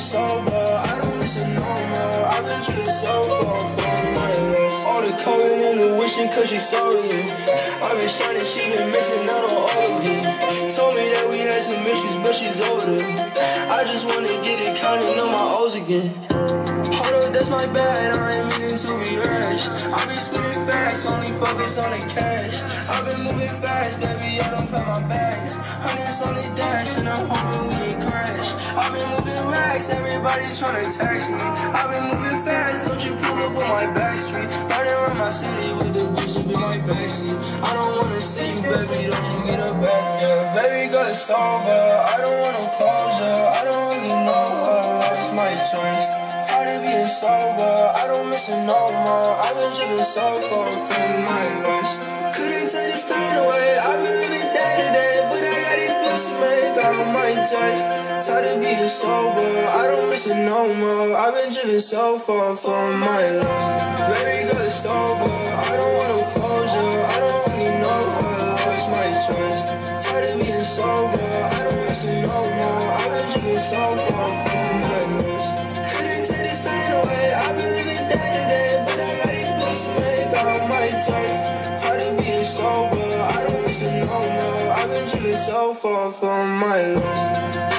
sober, I don't miss it no more. I've been drinking so far from my love. All the coding and the wishing cause she's sorry. I've been shining, she been missing out on all of it. Told me that we had some issues, but she's over them. I just wanna get it counting on my O's again. Hold up, that's my bad, I ain't meaning to be rash. I been spinning fast, only focus on the cash. I've been moving fast, baby, I don't pack my bags. Hundreds on the dash, and I'm hoping we ain't crash. I've been moving racks, everybody tryna tax me. I've been moving fast, don't you pull up on my back street. Riding around my city with the boots up in my backseat. I don't wanna see you, baby, don't you get up back, yeah. Baby, got it's over, I don't want no closure. I don't really know her, life's my choice. Tired of being sober, I don't miss it no more. I've been drinking so far from my lust. Couldn't take this pain away, I've been living day to day, but I got these bills to make, I don't mind taste. Tired of being sober, I don't miss it no more. I've been drinking so far from my love. Baby, got it's over, I don't want no closure. I don't really know her, life's my choice. Tired of being sober, I don't miss it no more. I've been drinking so far from my lust. Couldn't take this pain away, I've been living day to day, but I got these bills to make, I don't mind taste. Tired of being sober, I don't miss it no more. I've been drinking so far from my love.